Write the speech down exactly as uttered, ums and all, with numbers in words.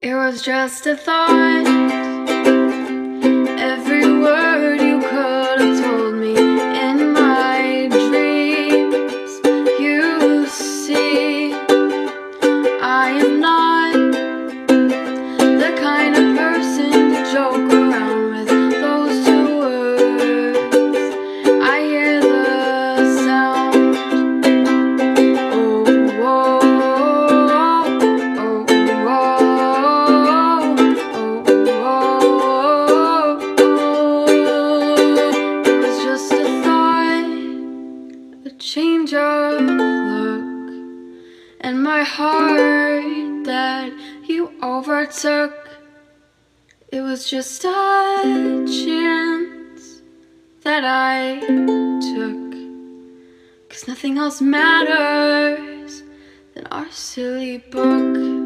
It was just a thought. Every word you could have told me in my dreams. You see, I am not the kind of person to joke around with those two words. I hear the sound. Oh, whoa, oh, whoa, oh, whoa. It was just a thought, a change of look, and my heart that you overtook. It was just a chance that I took, 'cause nothing else matters than our silly book.